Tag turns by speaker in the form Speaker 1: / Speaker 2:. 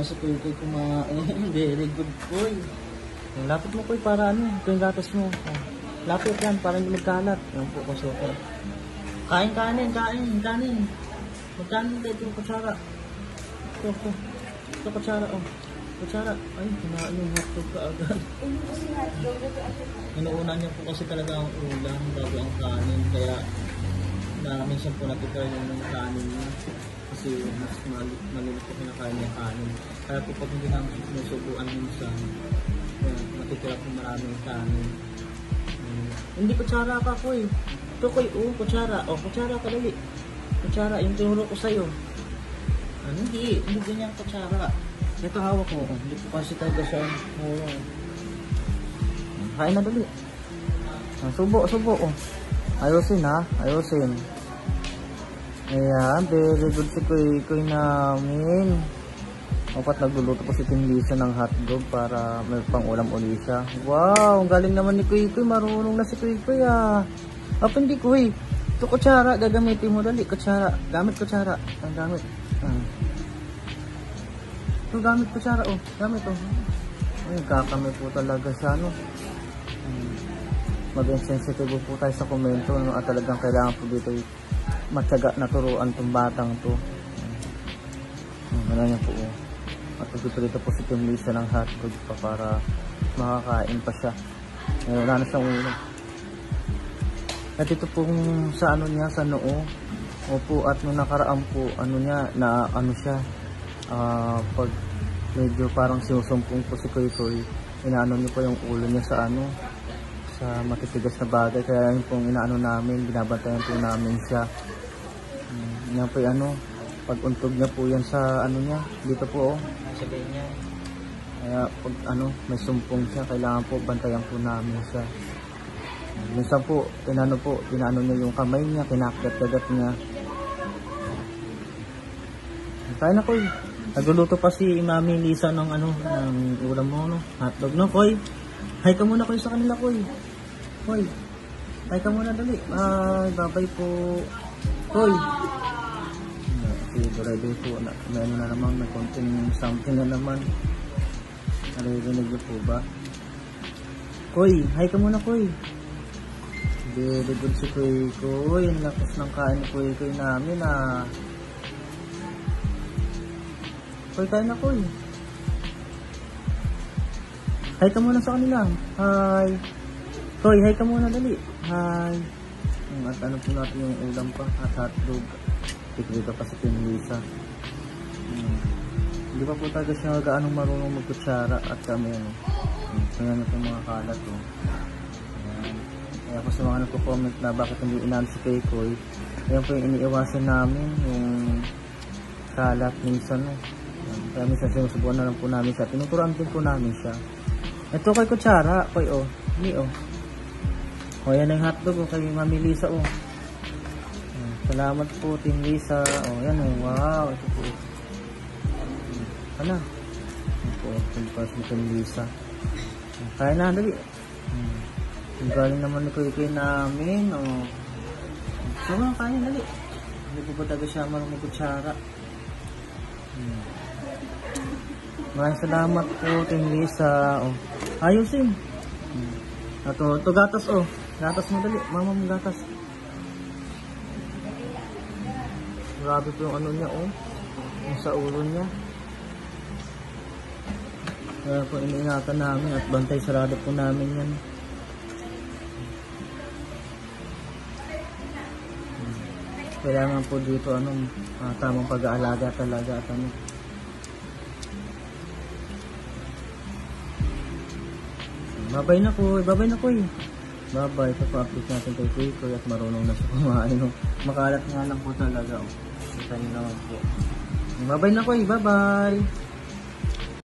Speaker 1: na si Kuya Koy kumain. Very good, Koy. Lapit mo, Koy, para ano, ito yung gatas mo. Oh. Lapit yan, para hindi magkalat. Yan po, kasuka. Kain, kanin. Magkanin dito, kutsara. Ito, kutsara, oh. Kutsara. Ay, kinain yung hotdog ka agad. Inuuna niya po kasi talaga ang ulam bago ang kanin. Kaya, minsan po natitira yung kanin niya. Kasi mas maliit po kinakain niya kanin. Kaya po pag hindi namin sinusubuan minsan, matitira po maraming kanin. Hindi kutsara ka, Koy. Ito, Koy, kutsara. Kutsara ka, dali. Kutsara, yung tinuro ko sa'yo. Hindi ganyan kutsara. Ito hawak mo. Hindi po kasi talaga siya. Kain na, dali. Subo. Ayusin, ha? Ayusin. Ayan, very good si Kuy namin. Dapat nagluluto po si Tinlisa ng hotdog para may pang ulam uli siya. Wow, ang galing naman ni Kuy. Marunong na si Kuy, ah. Hindi, Kuy. Ito kutsara, gagamitin mo, dali. Kutsara, gamit kutsara. Ang gamit. Ito gamit kutsara, gamit, Ay, kakamay po talaga siya, no. Mag-insensitive po tayo sa komento, no, at talagang kailangan po dito matyaga na turuan tong batang to. Wala niya po, at dito po si Tinlisa ng hotdog pa para makakain pa siya. Wala na siyang ulo. At ito pong sa ano niya, sa noo. Opo, at nung nakaraan po, ano niya, na ano siya, pag medyo parang sinusumpong po si Kuy, inaano niyo po yung ulo niya sa ano, sa matitigas na bagay. Kaya yun pong inaano namin, binabantayan po namin siya. Yan po yung ano, pag untog niya po yan sa ano niya, dito po, sa ganyan. Kaya pag ano, may sumpong siya, kailangan po bantayan po namin siya. Minsan po, inaano niya yung kamay niya, kinakagat-kagat niya. Kaya na, Koy. Nagluluto pa si Mami Lisa ng ano, ng ulam mo, no? Hotdog, no, Koy? Hi ka muna, Koy, sa kanila, Koy. Koy, hi ka muna, dali. Bye-bye po. Koy. Ready po, may ano na naman, may konting something na naman. Naririnig niyo po ba? Koy, hi ka muna, Koy. Very good si Kuy. Ang lakas ng kain ni Kuy namin, Koy, kain na, Koy. Hi ka muna sa kanila. Hi. Koy, hi ka muna, dali. Hi. At ano po natin yung ulam pa at hotdog. Dito pa si Tinlisa. Hindi pa po talaga siya gaanong marunong magkutsara at kami kaya na itong mga kalat, Ayan. Kaya po sa mga nagko-comment na bakit hindi inaan si Kuy, ayan po yung iniiwasan namin, yung kalat minsan, Kaya minsan sinusubuan na lang po namin siya. Tinuturuan din po namin siya. Ito kay kutsara, Koy, Hindi, yan ang hotdog, kay Mami Lisa, Salamat po, Tinlisa. Yan, wow. Ito po. Ano? Ito po, pagpas ni Tinlisa. Kaya na, dali. Ang galing naman ni Kuy namin, So, kaya, dali. Hindi po ba taga siya marunong magkutsara? Maraming salamat po, Tinlisa. Ayusin. Ito gatas, Gatas mo, dali. Mama mo gatas. Grabe po yung ano niya, yung sa ulo niya. Kaya po iniingatan namin at bantay sarado po namin yan. Kailangan po dito tamang pag-aalaga talaga at Babay na, Koy. Bye-bye. Papa-update natin kay Kuy at marunong na siya kumain. Makalat nga lang po talaga. Kita niyo naman po. Bye-bye na, Koy. Bye-bye.